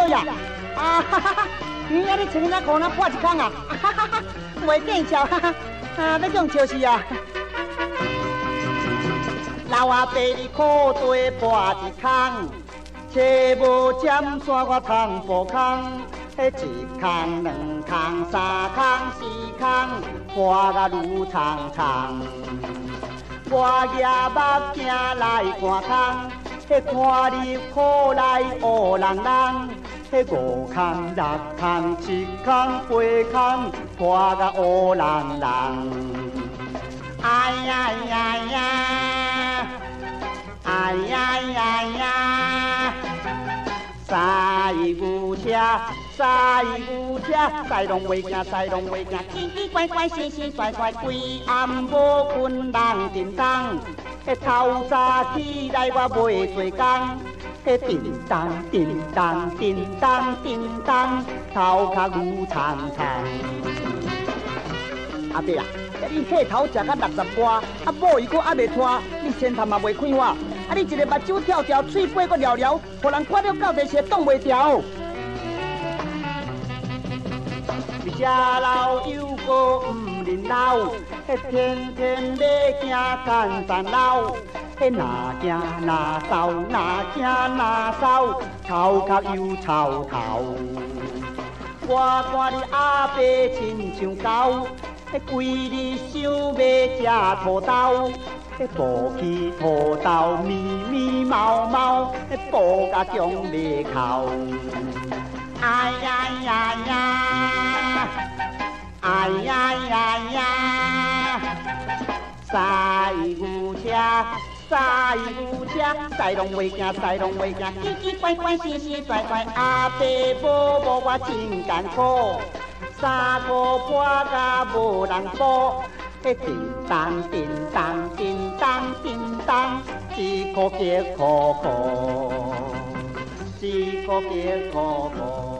呀！啊哈哈哈！你啊，你穿那裤那破一空啊！哈哈哈！袂见笑，哈哈！啊，要讲笑死啊！老阿伯你裤底破一空，车无尖线我通补空。 一空、两空、三空、四空，破甲如长长。我举目镜来看空，看你苦来乌人人。五空、六空、七空、八空，破甲乌人人。哎呀呀呀！哎呀呀呀！三牛车。 西牛车，西龙袂惊，西龙袂惊，奇奇怪怪，神神怪怪，规暗无困人叮当。透早起来我袂做工，叮当叮当叮当叮当，头壳如长长。阿伯啊，你岁头食到60外，啊某伊阁还袂拖，你先头嘛袂开花，啊你一个目睭跳跳，嘴巴阁撩撩，互人看到到底是挡袂牢。 食老又阁唔认老，天天要行干山路，哪行哪走，哪行哪走，头壳又臭头。我看你阿伯亲像狗，规日想要吃土豆，抱起土豆咪咪毛毛，抱甲强袂哭。哎呀呀呀！ 哎呀呀呀！西牛车，西牛车，西龙袂惊，西龙袂惊，奇奇怪怪，神神怪怪，阿伯无我真艰苦，三个破甲无人补，叮当叮当叮当叮当，一个结苦苦，一个结苦苦。